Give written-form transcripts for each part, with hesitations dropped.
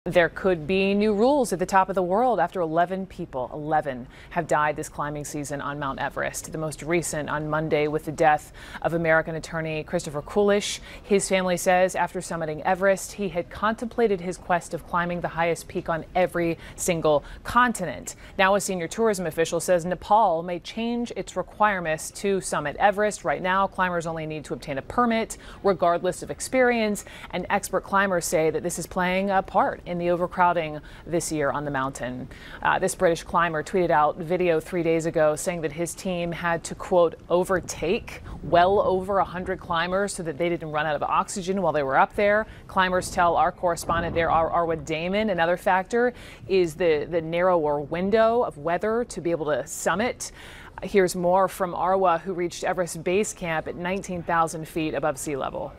There could be new rules at the top of the world after 11 people, 11, have died this climbing season on Mount Everest. The most recent on Monday with the death of American attorney Christopher Coolidge. His family says after summiting Everest, he had contemplated his quest of climbing the highest peak on every single continent. Now a senior tourism official says Nepal may change its requirements to summit Everest. Right now, climbers only need to obtain a permit, regardless of experience, and expert climbers say that this is playing a part in the overcrowding this year on the mountain. This British climber tweeted out video 3 days ago saying that his team had to, quote, overtake well over 100 climbers so that they didn't run out of oxygen while they were up there. Climbers tell our correspondent there, Arwa Damon, another factor is the narrower window of weather to be able to summit. Here's more from Arwa, who reached Everest Base Camp at 19,000 feet above sea level.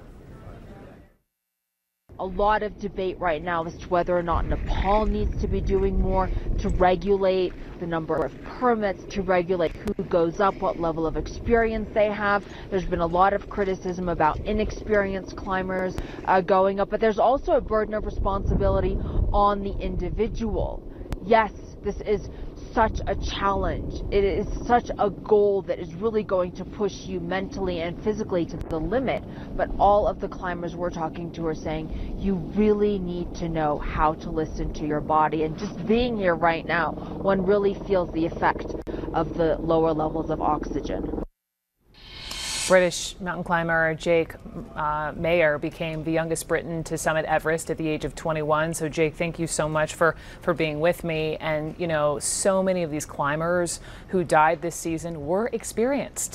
A lot of debate right now as to whether or not Nepal needs to be doing more to regulate the number of permits, to regulate who goes up, what level of experience they have. There's been a lot of criticism about inexperienced climbers going up, but there's also a burden of responsibility on the individual. Yes, this is such a challenge. It is such a goal that is really going to push you mentally and physically to the limit. But all of the climbers we're talking to are saying you really need to know how to listen to your body. And just being here right now, one really feels the effect of the lower levels of oxygen. British mountain climber Jake Mayer became the youngest Briton to summit Everest at the age of 21. So Jake, thank you so much for being with me. And you know, so many of these climbers who died this season were experienced.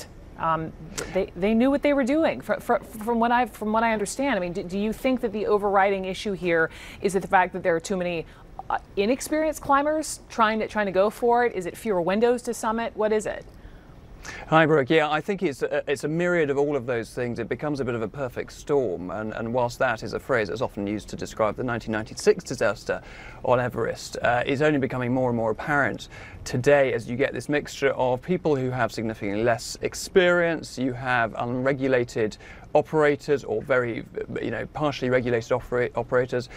They knew what they were doing. From what I understand, I mean, do you think that the overriding issue here is that the fact that there are too many inexperienced climbers trying to go for it? Is it fewer windows to summit? What is it? Hi, Brooke. Yeah, I think it's a myriad of all of those things. It becomes a bit of a perfect storm, and whilst that is a phrase that's often used to describe the 1996 disaster on Everest, it's only becoming more and more apparent today as you get this mixture of people who have significantly less experience. You have unregulated operators or very, partially regulated operators,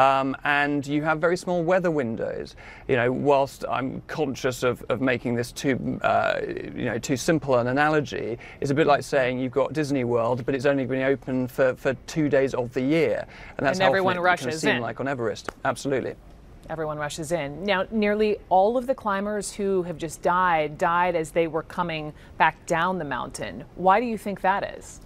and you have very small weather windows. Whilst I'm conscious of making this too simple an analogy, it's a bit like saying you've got Disney World, but it's only been open for 2 days of the year, and that's how everyone often it can rushes seem in. Like on Everest. Absolutely. Everyone rushes in. Now, nearly all of the climbers who have just died as they were coming back down the mountain. Why do you think that is?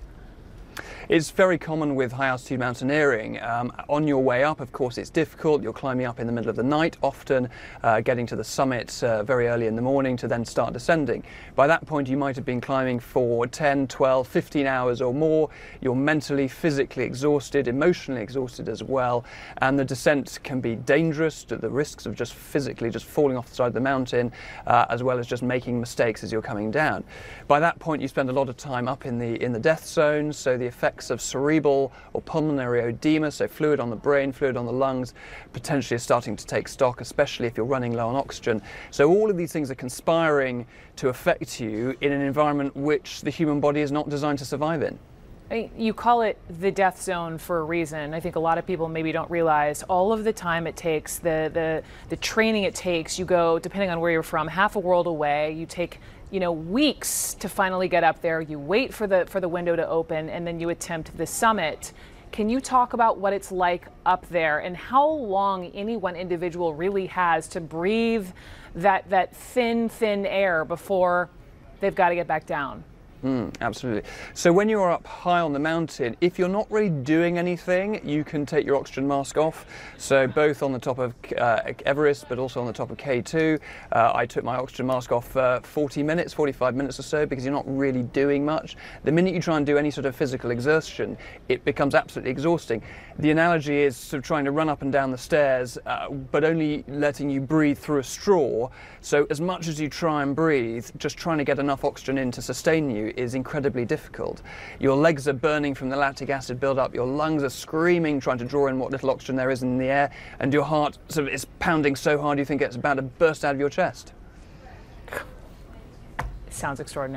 It's very common with high altitude mountaineering. On your way up, of course, it's difficult. You're climbing up in the middle of the night, often getting to the summit very early in the morning to then start descending. By that point, you might have been climbing for 10, 12, 15 hours or more. You're mentally, physically exhausted, emotionally exhausted as well. And the descent can be dangerous, to the risks of just physically just falling off the side of the mountain, as well as just making mistakes as you're coming down. By that point, you spend a lot of time up in the death zone, so the effects of cerebral or pulmonary edema, so fluid on the brain, fluid on the lungs, potentially is starting to take stock, especially if you're running low on oxygen. So all of these things are conspiring to affect you in an environment which the human body is not designed to survive in. I mean, you call it the death zone for a reason. I think a lot of people maybe don't realize all of the time it takes, the training it takes. You go, depending on where you're from, half a world away. You take weeks to finally get up there. You wait for the window to open, and then you attempt the summit. Can you talk about what it's like up there and how long any one individual really has to breathe that thin air before they've got to get back down? Absolutely. So when you're up high on the mountain, if you're not really doing anything, you can take your oxygen mask off. So both on the top of Everest, but also on the top of K2, I took my oxygen mask off for 40 minutes, 45 minutes or so, because you're not really doing much. The minute you try and do any sort of physical exertion, it becomes absolutely exhausting. The analogy is sort of trying to run up and down the stairs, but only letting you breathe through a straw. So as much as you try and breathe, just trying to get enough oxygen in to sustain you is incredibly difficult. Your legs are burning from the lactic acid buildup, your lungs are screaming trying to draw in what little oxygen there is in the air, and your heart sort of is pounding so hard you think it's about to burst out of your chest. Sounds extraordinary.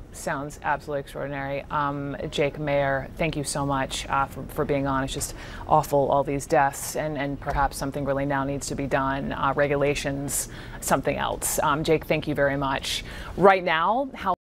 Sounds absolutely extraordinary. Jake Mayer, thank you so much for being on. It's just awful, all these deaths, and perhaps something really now needs to be done. Regulations, something else. Jake, thank you very much. Right now, how